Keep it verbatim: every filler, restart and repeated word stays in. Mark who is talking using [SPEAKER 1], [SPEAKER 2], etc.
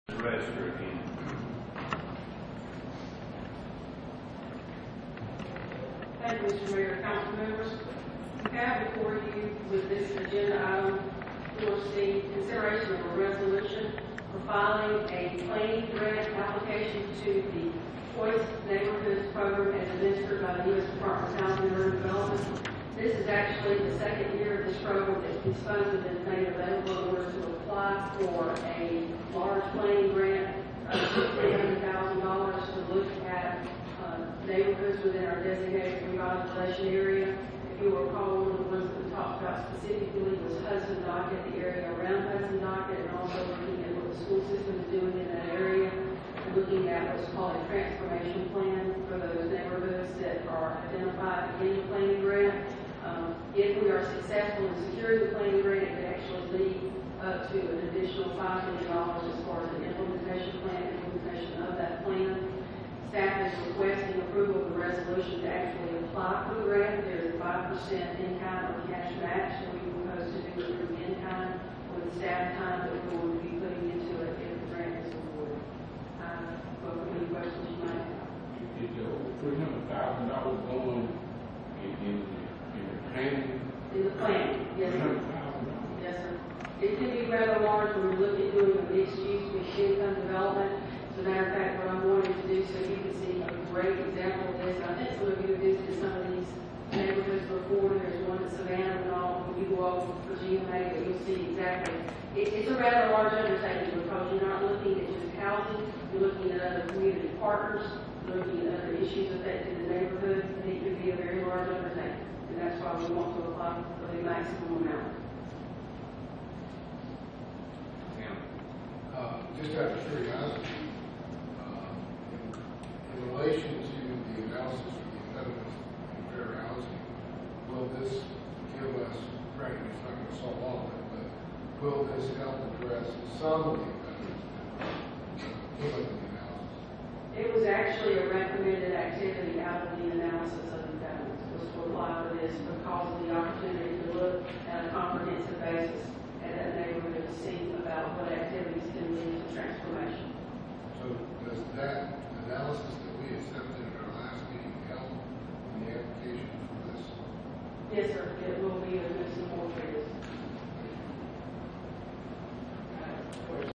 [SPEAKER 1] Register again.
[SPEAKER 2] Thank you, Mister Mayor, council members. We have before you with this agenda item four C, consideration of a resolution for filing a planning grant application to the Choice Neighborhoods Program as administered by the U S Department of Housing and Urban Development. This is actually the second year of this program that these funds have been made available in order to apply for a large planning grant of three hundred thousand dollars to look at uh, neighborhoods within our designated revitalization area. If you recall, one of the ones that we talked about specifically was Hudson Docket, the area around Hudson Docket, and also looking at what the school system is doing in that area, and looking at what's called a transformation plan for those neighborhoods that are identified in the planning grant. Um, if we are successful in securing the planning grant, it could actually lead up to an additional five million dollars as far as an implementation plan, implementation of that plan. Staff is requesting approval of the resolution to actually apply for the grant. There is a five percent in-kind or cash match, and we propose to do it through in-kind with the staff time that we're going to be putting into it if the grant is awarded. Uh, welcome any questions you might have.
[SPEAKER 3] Is the three hundred thousand dollars going in, in, in the planning?
[SPEAKER 2] In the planning, yes, sir.
[SPEAKER 3] three hundred thousand dollars?
[SPEAKER 2] Yes, sir. It can be rather large when we look at doing a mixed use with income development. As a matter of fact, what I'm wanting to do so you can see a great example of this, I think some of you have visited some of these neighborhoods before. There's one in Savannah and all. When you go over to Virginia, maybe you'll see exactly. It, it's a rather large undertaking because you're not looking at just housing, you're looking at other community partners, you're looking at other issues affecting the neighborhood, and it could be a very large undertaking. And that's why we want to apply for the maximum amount.
[SPEAKER 4] Uh, just out of curiosity, uh, in, in relation to the analysis of the impediments in fair housing, will this give us, right, it's not going to solve all of it, but will this help address some of the impediments that came up in the analysis?
[SPEAKER 2] It was actually a recommended activity out of the analysis of the impediments, was to apply for this because of the opportunity to look at a comprehensive basis at that neighborhood to see about what activities can lead to transformation.
[SPEAKER 4] So does that analysis that we accepted in our last meeting help in the application for this?
[SPEAKER 2] Yes, sir. It will be a